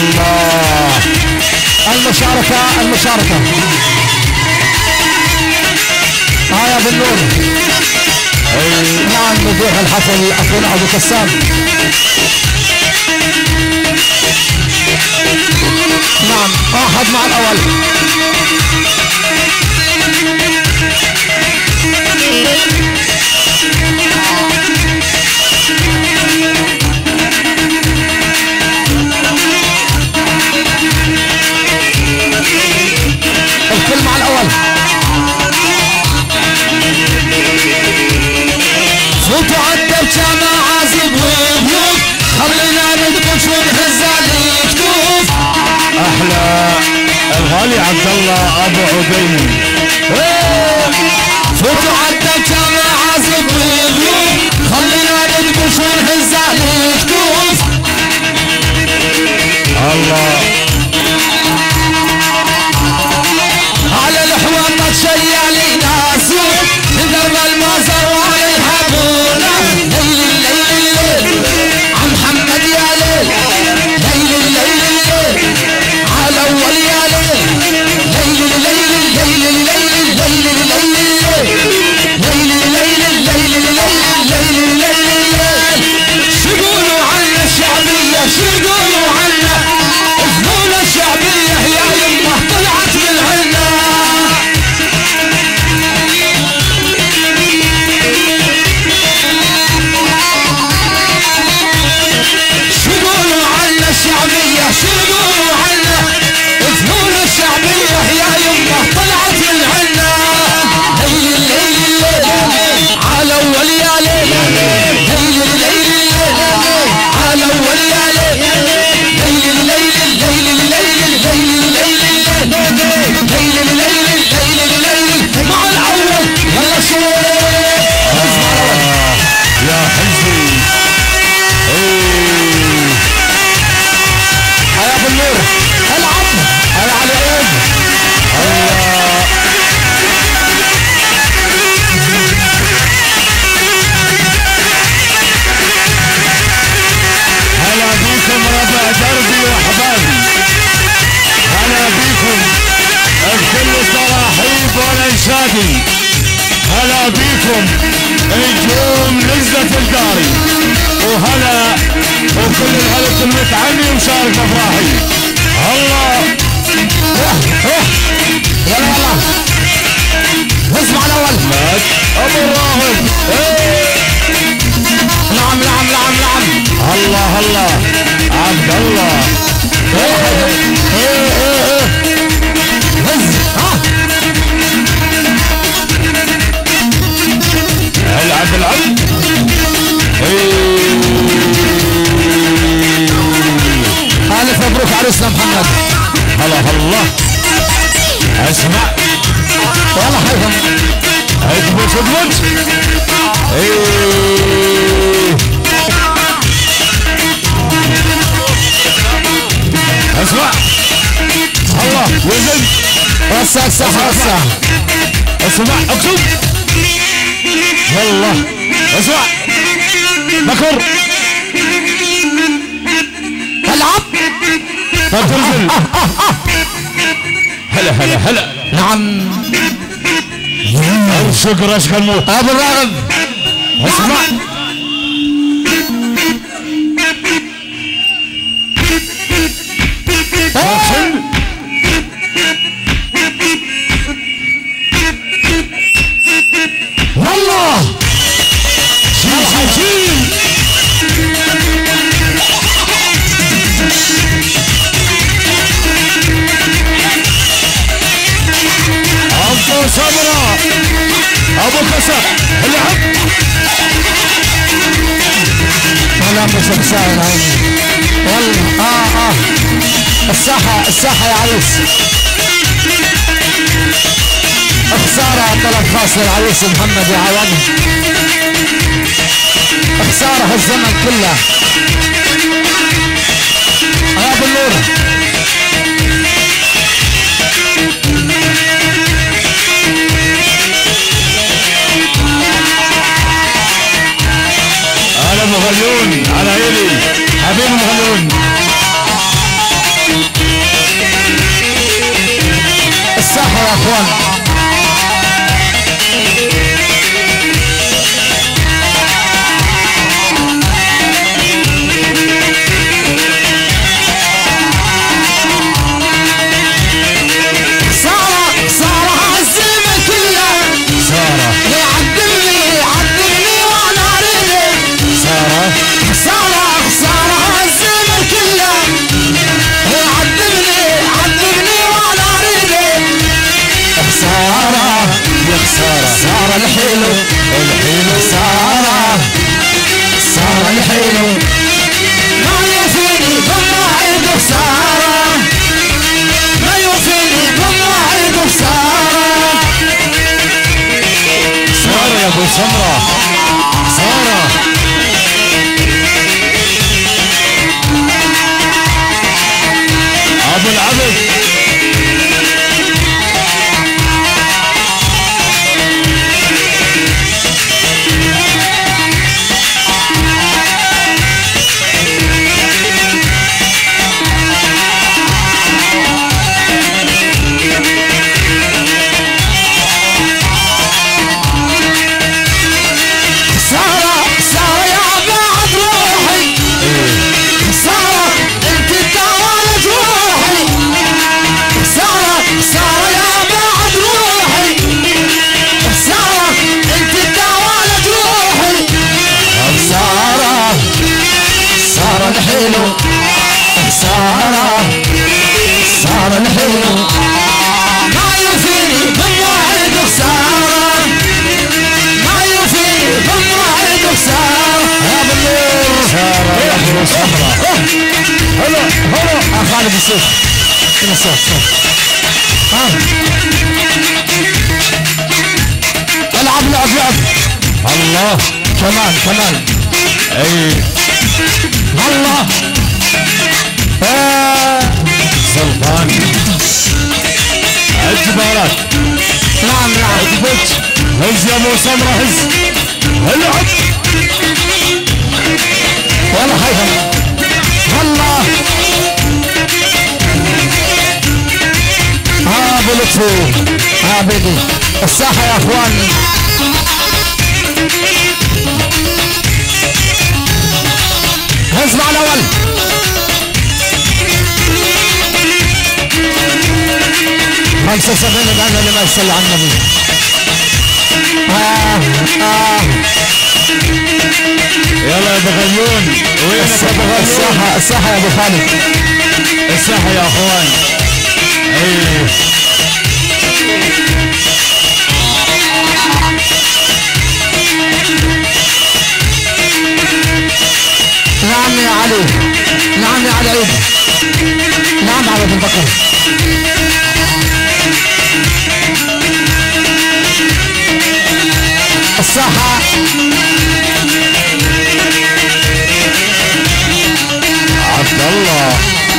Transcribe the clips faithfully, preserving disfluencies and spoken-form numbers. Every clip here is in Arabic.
الله. المشاركة المشاركة ها يا ابو النور. نعم مدير الحفل اخونا ابو كسام. نعم واحد مع الاول. الكل مع الاول. فوتوا عالدب جامع عازب وضيوف، خلينا ندقش ونهز على الكتوف. احلى الغالي عبد الله ابو عبيد. فوتوا عالدب جامع عازب وضيوف، خلينا ندقش ونهز على الكتوف. الله على الحوام ما تشيع لي ناسوف، ندرب المازر وعلى الحبولة. ليل الليل الليل عم محمد يا ليل، ليل الليل الليل على اول يا ليل، ليل الليل الليل الليل الليل الليل الليل الليل الليل الليل الليل الليل. شو يقولوا عنا الشعبية، شو يقولوا عنا فنون الشعبية يا يمه طلعت من عنا. شو يقولوا عنا الشعبية، شو يقولوا عنا فنون الشعبية يا يمه طلعت من عنا. ليل الليل الليل على اول يا ليل، ليل الليل الليل على اول يا ليل، ليل الليل الليل الليل الليل الليل الليل الليل الليل الليل مع الاول. يلا شوف يا حزبي. يا ابو النور العب يا علي عيد. الله هلا بيكم ربع دربي واحبابي، هلا بيكم بكل التراحيب والانشادي، هلا بيكم نجوم نزلة الداري، وهلا وكل الهلس المتعني ومشارك افراحي. الله يلا يلا اسمع الاول. ابو الراهب. نعم نعم نعم نعم. الله الله عبد الله. ايه ايه ايه هز ها. العب العب. الف مبروك عريسنا محمد. هلا هلا. اسمع والله حيهم اثبت اثبت. ايه اسمع. الله وزن. وسع الساحة وسع. اسمع اكتب. يلا اسمع. بكر العب. تنزل. هلا هلا هلا. نعم شكرا اشكر موت ابو الراغب. اسمع. والله شيل شيل شيل. ابو سمرة ابو كسر العب. والله مش مساعد عيني والله. اه اه الساحة الساحة يا عريس. خسارة طلب خاص للعريس محمد يا عوض. خسارة الزمن كله. يا ابو النور انا مغلون على عيني حبيبي مغلون. يا اخوان. صار الحلو الحلو صار صار الحلو ما يوفيني بموعد بخسارة ما يوفيني بموعد بخسارة. صار يا ابو سمرة صار ابو العبد الحلو صار صار الحلو ما يوفيني بموعد بخسارة ما يوفيني بموعد بخسارة. يا بالنور صار يا ابو سمرة. هلا هلا خالد السيف كنا صوت صوت ها العب لعب لعب الله كمان كمان اي الله آه. سلطان الجبارات. نعم نعم اثبت هز يا ابو سمرة هز العب ولا حاجة الله ها ابو لطفي ها بدي الساحة يا اخوان. هز مع الاول خمسة وسبعين الآن لما يصلي على النبي. آه آه يلا يا ابو غيون وينك يا ابو غيون؟ الساحة الساحة يا ابو خالد الساحة يا اخوان. اي نعم يا علي نعم يا علي عيد نعم على بن بكر. الساحة عبد الله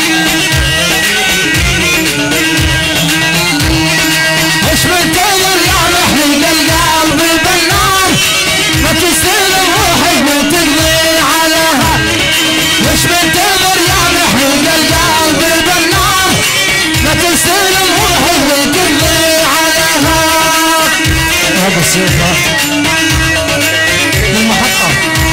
مش منتظر يا محلي القلب بالنار ما تستلم روحي وتقضي عليها. مش منتظر يا محلي القلب بالنار ما تستلم روحي وتقضي عليها. هذا السيف للمحطة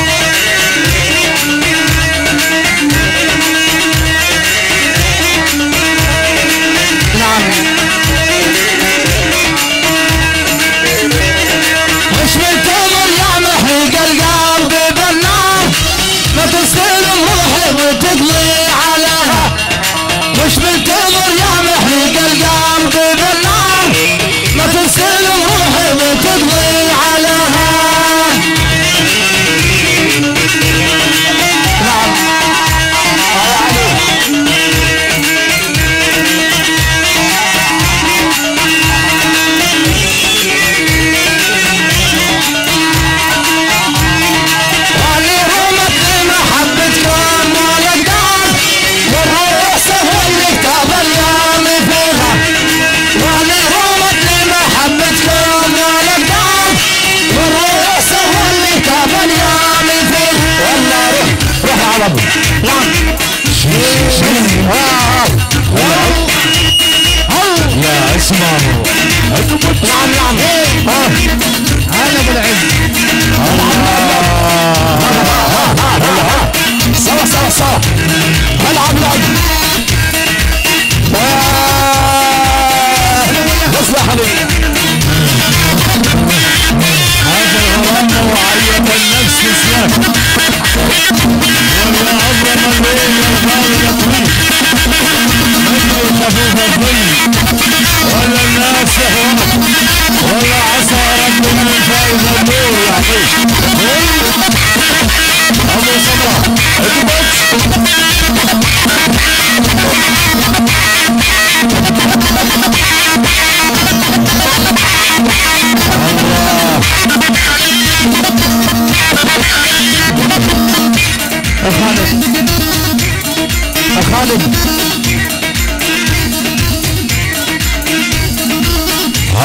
نعم مش منتظر يا محرق القلب بالنار ما تستلم روحي وتقضي عليها. مش منتظر يا محرق القلب بالنار ما تستلم روحي وتقضي عليها.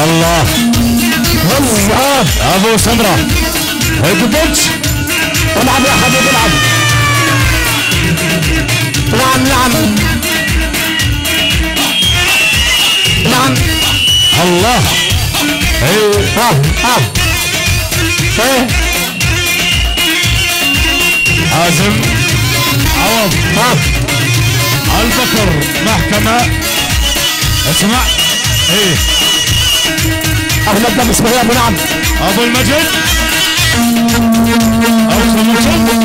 الله الله ابو سمره اقبض. العب يا حبيبي العب. نعم نعم نعم. الله ايه ها ها ايه حازم عوض ها البكر محكمة. اسمع ايه احمد ده بسم الله ابو نعم. ابو المجد ابو المجد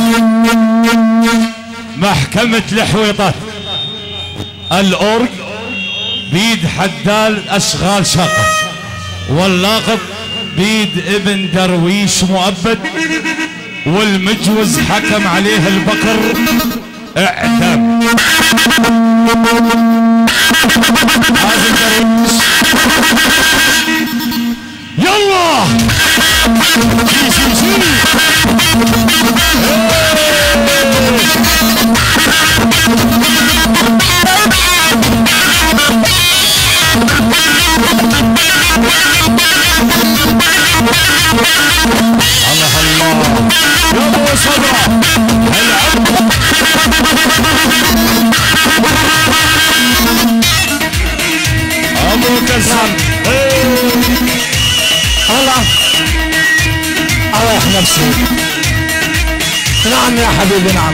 محكمة الحويطات. الاورج بيد حدال اشغال شاقة، واللاقط بيد ابن درويش مؤبد، والمجوز حكم عليه البكر اعدام. حازم درويش يلا شي شي شي. الله الله يا ابو صبرا العب. ابو كسر الله اريح نفسي. نعم يا حبيبي نعم.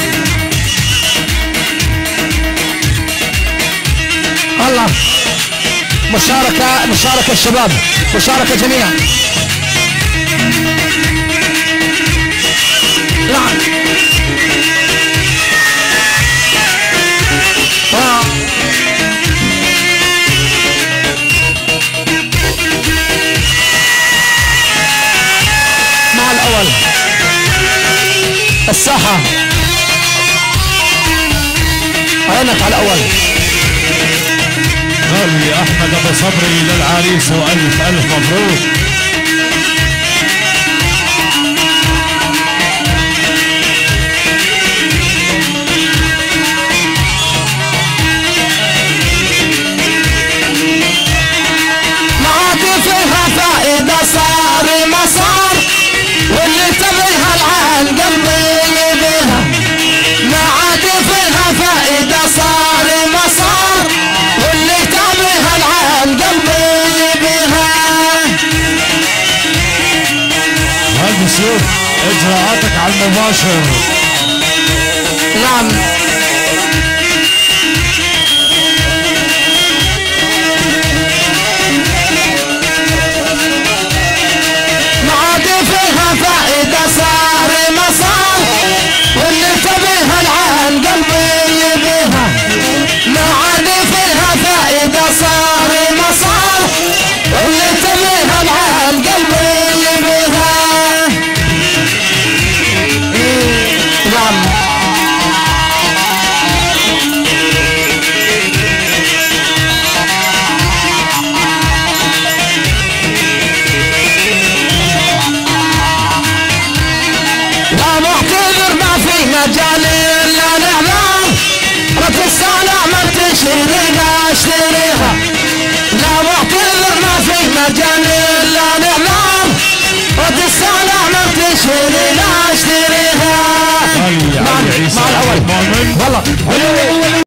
الله مشاركة مشاركة الشباب، مشاركة جميعا. نعم آه. مع الأول الساحة عينك على الأول. غالي احمد ابو صبري للعريس والف الف مبروك. معادي فيها فائدة صار مسار، واللي تبيها العين قلبي بها. معادي فيها فائدة صار مسار، واللي تبيها العين قلبي بها. هذا شوف اجراءاتك على المباشر. نعم معادي فيها فائدة صار مسار، واللي تبيها العين قلبي بها. معادي فيها فائدة صار مسار، واللي تبيها العين قلبي بها. نعم لا معتذر ما في مجال الا الاعلام، رد السلام ما تشتريها اشتريها. لا معتذر ما في مجال